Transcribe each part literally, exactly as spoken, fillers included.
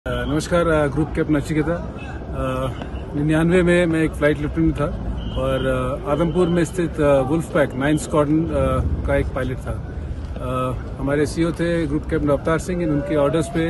नमस्कार, group captain Nachiketa. निन्यानवे में मैं एक फ्लाइट लेफ्टिनेंट था और आदमपुर में स्थित वुल्फ पैक नाइन स्क्वाड्रन का एक पायलट था। हमारे सीईओ थे ग्रुप कैप्टन अवतार सिंह। उनके ऑर्डर्स पे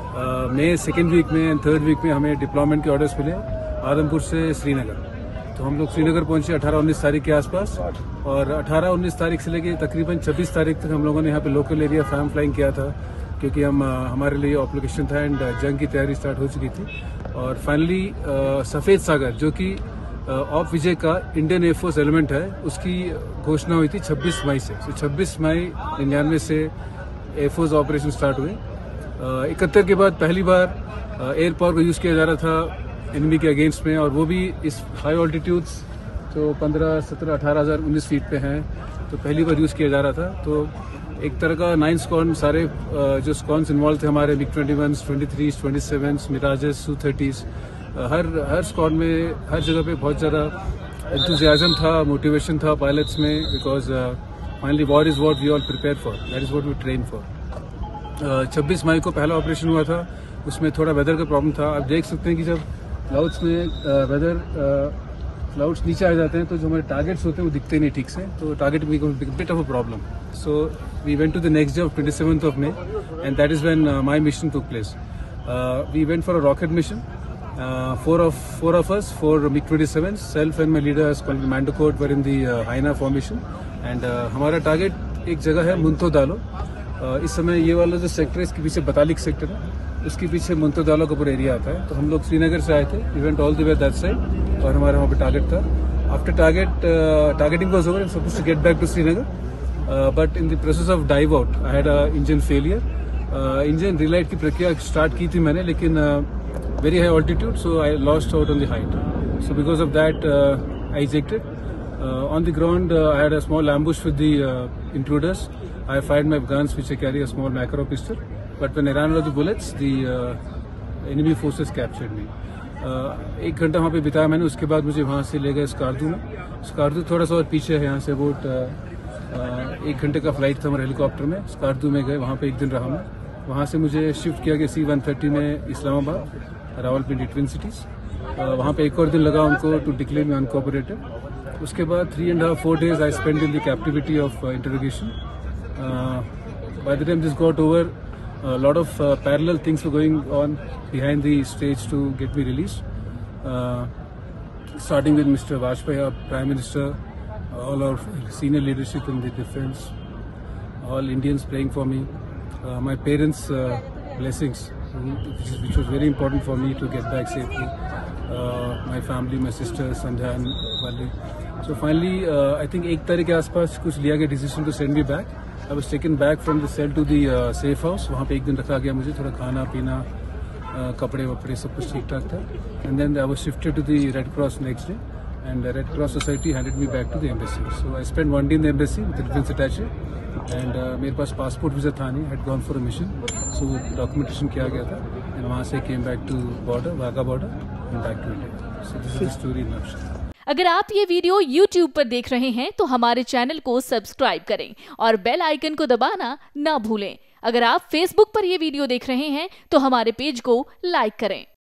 मई सेकेंड वीक में एंड थर्ड वीक में हमें डिप्लॉयमेंट के ऑर्डर्स मिले आदमपुर से श्रीनगर। तो हम लोग श्रीनगर पहुंचे अठारह उन्नीस तारीख के आसपास और अठारह उन्नीस तारीख से लेकर तकरीबन छब्बीस तारीख तक हम लोगों ने यहाँ पे लोकल एरिया फैम फ्लाइंग किया था, क्योंकि हम हमारे लिए ऑब्लिगेशन था एंड जंग की तैयारी स्टार्ट हो चुकी थी। और फाइनली सफ़ेद सागर, जो कि ऑफ विजय का इंडियन एयरफोर्स एलिमेंट है, उसकी घोषणा हुई थी छब्बीस मई से। तो छब्बीस मई निन्यानवे से एयरफोर्स ऑपरेशन स्टार्ट हुए। इकहत्तर के बाद पहली बार एयर पावर को यूज़ किया जा रहा था एनिमी के अगेंस्ट में, और वो भी इस हाई ऑल्टीट्यूड्स जो पंद्रह सत्रह अठारह हज़ार उन्नीस फीट पे हैं, तो पहली बार यूज़ किया जा रहा था। तो एक तरह का नाइन स्क्वाड्रन, सारे जो स्क्वाड्रन्स इन्वॉल्व थे हमारे, MiG twenty one, twenty three, twenty seven, Mirages, Su thirties, हर हर स्क्वाड में हर जगह पे बहुत ज़्यादा एंथुजियाज्म था, मोटिवेशन था पायलट्स में, because finally war is what we all prepare for, that is what we train for. छब्बीस मई को पहला ऑपरेशन हुआ था, उसमें थोड़ा वेदर का प्रॉब्लम था। आप देख सकते हैं कि जब क्लाउड्स में वेदर क्लाउड्स नीचे आ जाते हैं तो जो हमारे टारगेट्स होते हैं वो दिखते नहीं ठीक से, तो target bit of a problem. So we went to the next day of twenty seventh of May and that is when my mission took place. We went for a rocket mission, four of four of us, four MiG twenty seven, self and my leader commando code were in the hyena formation. And हमारा target एक जगह है मुंतो दालो। uh, इस समय ये वाला जो सेक्टर है, इसके पीछे बतालिक सेक्टर है, उसके पीछे मुंतो दालो का पूरा एरिया आता है। तो हम लोग श्रीनगर से आए थे, we went all the way that side, और हमारा वहाँ पे टारगेट था। After target targeting was over, supposed to get back to Srinagar, but in the process of dive out I had a engine failure. Engine relight की प्रक्रिया start की थी मैंने, लेकिन very high altitude, so I lost out on the height. So because of that I ejected on the ground. I had a small ambush with the intruders. I fired my guns which I carry, a small macro pistol, but when I ran out of the bullets, the uh, enemy forces captured me. uh, एक घंटा वहाँ पे बिताया मैंने। उसके बाद मुझे वहाँ से ले गए स्कार्दू में। स्कार्दू थोड़ा सा और पीछे है यहाँ से, वो एक घंटे का फ्लाइट था हमारे हेलीकॉप्टर में। स्कार्दू में गए, वहाँ पे एक दिन रहा मैं। वहाँ से मुझे शिफ्ट किया गया सी वन थर्टी में इस्लामाबाद, रावलपिंडी, ट्विन सिटीज़। वहाँ पे एक और दिन लगा उनको टू डिक्लेयर मी अनकोऑपरेटिव। उसके बाद three and half four days I spend in the captivity of interrogation. By the time this got over, a lot of uh, parallel things were going on behind the stage to get me released, uh, starting with Mister Vajpayee, our Prime Minister, all our senior leadership in the defense, all Indians praying for me, uh, my parents' uh, blessings, which, which was very important for me to get back safely, uh, my family, my sister Sandhya and Valli. So finally, uh, I think एक तारीख के आसपास कुछ लिया गया decision to send me back. I was taken back from the cell to the uh, safe house. वहाँ पे एक दिन रखा गया मुझे, थोड़ा खाना पीना, uh, कपड़े वपड़े सब कुछ ठीक ठाक था। And then I was shifted to the Red Cross next day, and the Red Cross Society handed me back to the embassy. So I spent one day in the embassy with the defense attaché, and uh, मेरे पास passport visa था नहीं, had gone for a mission, so documentation किया गया था, and वहाँ से came back to border, Wagah border, and back to India. So this is the story in a nutshell. अगर आप ये वीडियो यूट्यूब पर देख रहे हैं तो हमारे चैनल को सब्सक्राइब करें और बेल आइकन को दबाना ना भूलें। अगर आप फेसबुक पर ये वीडियो देख रहे हैं तो हमारे पेज को लाइक करें।